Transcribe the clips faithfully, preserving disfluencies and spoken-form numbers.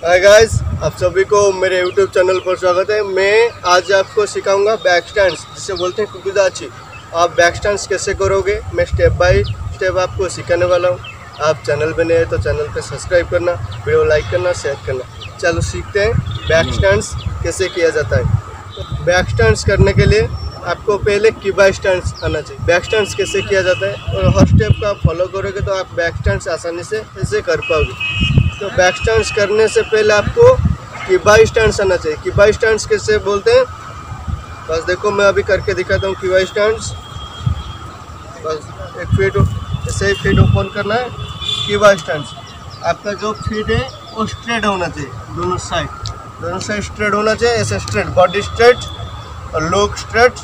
Hi guys, आप सभी को मेरे यूट्यूब चैनल पर स्वागत है। मैं आज आपको सिखाऊंगा बैक स्टैंड्स, जिसे बोलते हैं कुकुदाची। आप बैक स्टैंड्स कैसे करोगे, मैं स्टेप बाय स्टेप आपको सिखाने वाला हूँ। आप चैनल पे नए हैं तो चैनल पे सब्सक्राइब करना, वीडियो लाइक करना, शेयर करना। चलो सीखते हैं बैक स्टैंड्स कैसे किया जाता है। तो बैक स्टैंड्स करने के लिए आपको पहले कीबा स्टैंड्स आना चाहिए। बैक स्टैंड्स कैसे किया जाता है और हर स्टेप को आप फॉलो करोगे तो आप बैक स्टैंड्स आसानी से ऐसे कर पाओगे। तो बैक स्टैंड्स करने से पहले आपको कीबा स्टैंड्स आना चाहिए। कीबा स्टैंड्स कैसे बोलते हैं, बस देखो मैं अभी करके दिखाता हूँ। कीबा स्टैंड्स बस एक फीट ऐसे ही फीट ओपन करना है। कीबा स्टैंड्स आपका जो फीट है वो स्ट्रेट होना चाहिए, दोनों साइड दोनों साइड स्ट्रेट होना चाहिए। ऐसे स्ट्रेट, बॉडी स्ट्रेट और लोग स्ट्रेट।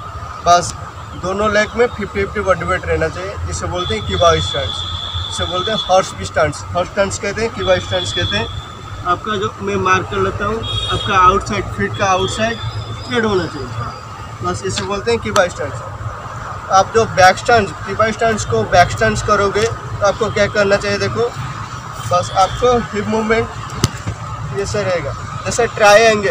बस दोनों लेग में फिफ्टी फिफ्टी बॉडी वेट रहना चाहिए। इसे बोलते हैं कीबा स्टैंड्स। इसे बोलते हैं हॉर्स स्टैंड्स। हॉर्स स्टैंड्स कहते हैं, कीबा स्टैंड्स कहते हैं। आपका जो मैं मार्क कर लेता हूँ, आपका आउटसाइड फीट का आउटसाइड स्ट्रेट होना चाहिए। बस इसे बोलते हैं कीबा स्टैंड्स। आप जो बैक स्टैंड्स, कीबा स्टैंड्स को बैक स्टैंड्स करोगे तो आपको क्या करना चाहिए, देखो बस आपको हिप मूवमेंट ऐसे रहेगा, जैसे ट्रायंगल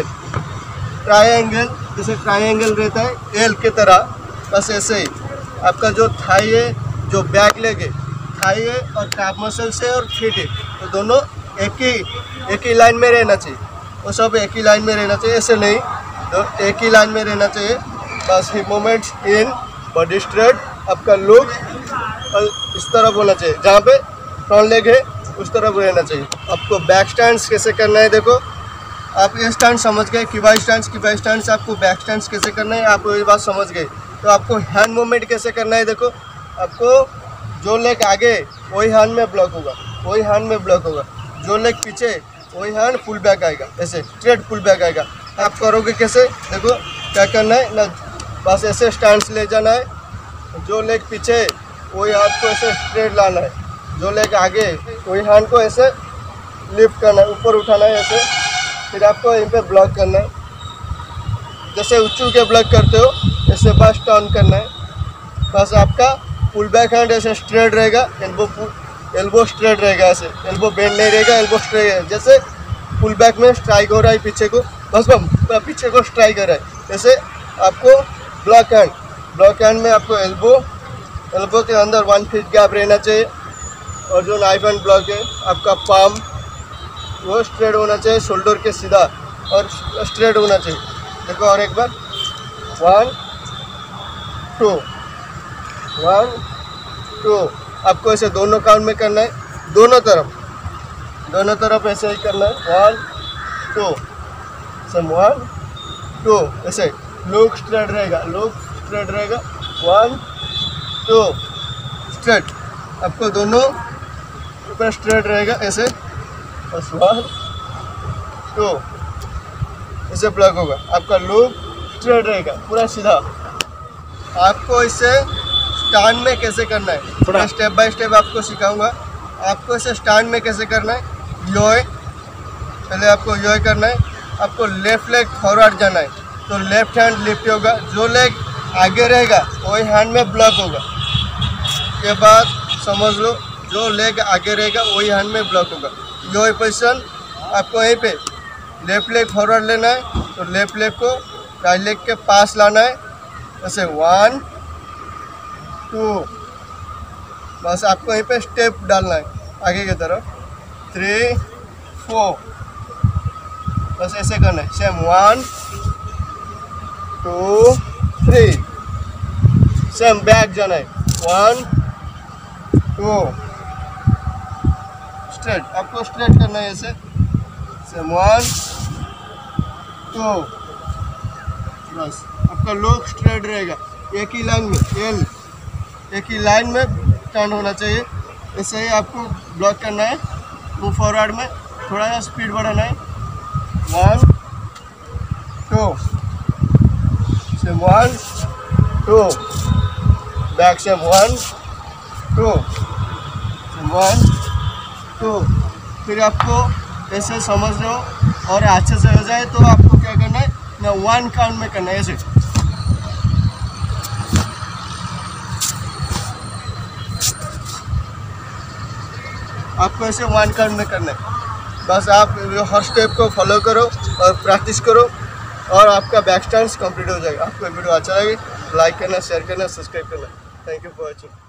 ट्रायंगल जैसे ट्रायंगल रहता है एल की तरह। बस ऐसे ही आपका जो थाई है, जो बैक लेग है, थाई है और कैप मसल्स है और फीट है, तो दोनों एक ही एक ही लाइन में रहना चाहिए। वो सब एक ही लाइन में रहना चाहिए, ऐसे नहीं, तो एक ही लाइन में रहना चाहिए। बस hip movements in, body straight, आपका लुक और इस तरफ होना चाहिए। जहाँ पे फ्रंट लेग है उस तरफ रहना चाहिए। आपको बैक स्टैंड्स कैसे करना है, देखो आप ये स्टैंड समझ गए। कीबा स्टैंड्स कीबा स्टैंड्स आपको बैक स्टैंड्स कैसे करना है आप ये बात समझ गए। तो आपको हैंड मूवमेंट कैसे करना है, देखो आपको जो लेग आगे वही हैंड में ब्लॉक होगा, वही हैंड में ब्लॉक होगा। जो लेग पीछे वही हैंड फुल बैक आएगा, ऐसे स्ट्रेट फुल बैक आएगा। आप करोगे कैसे, देखो क्या करना है ना, बस ऐसे स्टैंड्स ले जाना है। जो लेग पीछे वही हाथ को ऐसे स्ट्रेट लाना है, जो लेग आगे वही हैंड को ऐसे लिफ्ट करना है, ऊपर उठाना है ऐसे। फिर आपको यहीं पे ब्लॉक करना है, जैसे उच्चू के ब्लॉक करते हो ऐसे बस टर्न करना है। बस आपका फुल बैक हैंड ऐसे स्ट्रेट रहेगा, एल्बो एल्बो स्ट्रेट रहेगा, ऐसे एल्बो बेंड नहीं रहेगा, एल्बो स्ट्रेट है। जैसे फुल बैक में स्ट्राइक हो रहा है पीछे को, बस बम पीछे को स्ट्राइक हो रहा है। जैसे आपको ब्लॉक हैंड ब्लॉक हैंड में आपको एल्बो एल्बो के अंदर वन फीट गैप रहना चाहिए। और जो नाइफ हैंड ब्लॉक है आपका पाम वो स्ट्रेट होना चाहिए, शोल्डर के सीधा और स्ट्रेट होना चाहिए। देखो और एक बार, वन टू वन टू। आपको ऐसे दोनों काउंट में करना है, दोनों तरफ दोनों तरफ ऐसे ही करना है। One two some one two, ऐसे लुक स्ट्रेट रहेगा, लुक स्ट्रेट रहेगा। वन टू स्ट्रेट, आपको दोनों ऊपर स्ट्रेट रहेगा ऐसे। बस वन टू ऐसे ब्लॉक होगा, आपका लुक स्ट्रेट रहेगा पूरा सीधा। आपको इसे स्टैंड में कैसे करना है, थोड़ा स्टेप बाय स्टेप आपको सिखाऊंगा। आपको इसे स्टैंड में कैसे करना है, योय पहले आपको योय करना है। आपको लेफ्ट लेग फॉरवर्ड जाना है, तो लेफ्ट हैंड लिफ्ट होगा, जो लेग आगे रहेगा वही हैंड में ब्लॉक होगा। ये बात समझ लो, जो लेग आगे रहेगा वही हैंड में ब्लॉक होगा। योय पोजिशन आपको यहीं पे लेफ्ट लेग फॉरवर्ड लेना है, तो लेफ्ट लेग को राइट लेग के पास लाना है, ऐसे वन टू। बस आपको यहीं पे स्टेप डालना है आगे की तरफ, थ्री फोर, बस ऐसे करना है। Same one two three, same back जाना है, वन टू स्ट्रेट, आपको स्ट्रेट करना है ऐसे। सेम वन टू, बस आपका लुक स्ट्रेट रहेगा, एक ही लाइन में एल एक ही लाइन में टर्न होना चाहिए। ऐसे ही आपको ब्लॉक करना है, मूव फॉरवर्ड में थोड़ा सा स्पीड बढ़ाना है। वन टू से वन टू, बैक से वन टू से वन टू। फिर आपको ऐसे समझ लो और अच्छे से हो जाए तो आपको क्या करना है ना, वन काउंट में करना है ऐसे। आपको ऐसे वन काउंट में करना है। बस आप हर स्टेप को फॉलो करो और प्रैक्टिस करो और आपका बैक स्टैंड कंप्लीट हो जाएगा। आपको वीडियो अच्छा लगे लाइक करना, शेयर करना, सब्सक्राइब करना। Thank you for watching.